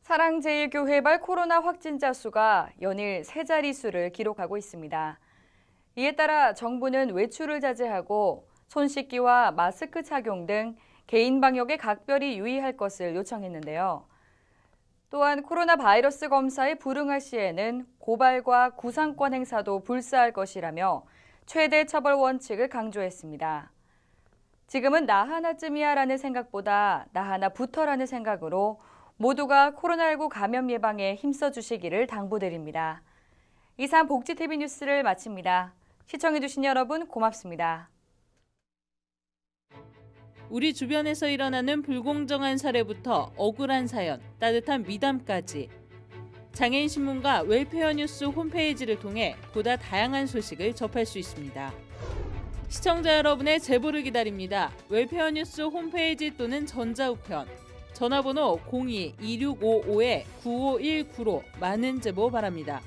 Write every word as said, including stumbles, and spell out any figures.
사랑제일교회발 코로나 확진자 수가 연일 세 자릿수를 기록하고 있습니다. 이에 따라 정부는 외출을 자제하고 손 씻기와 마스크 착용 등 개인 방역에 각별히 유의할 것을 요청했는데요. 또한 코로나 바이러스 검사에 불응할 시에는 고발과 구상권 행사도 불사할 것이라며 최대 처벌 원칙을 강조했습니다. 지금은 나 하나쯤이야라는 생각보다 나 하나부터라는 생각으로 모두가 코로나십구 감염 예방에 힘써 주시기를 당부드립니다. 이상 복지티비 뉴스를 마칩니다. 시청해주신 여러분 고맙습니다. 우리 주변에서 일어나는 불공정한 사례부터 억울한 사연, 따뜻한 미담까지 장애인신문과 웰페어 뉴스 홈페이지를 통해 보다 다양한 소식을 접할 수 있습니다. 시청자 여러분의 제보를 기다립니다. 웰페어 뉴스 홈페이지 또는 전자우편, 전화번호 공이 이육오오 구오일구로 많은 제보 바랍니다.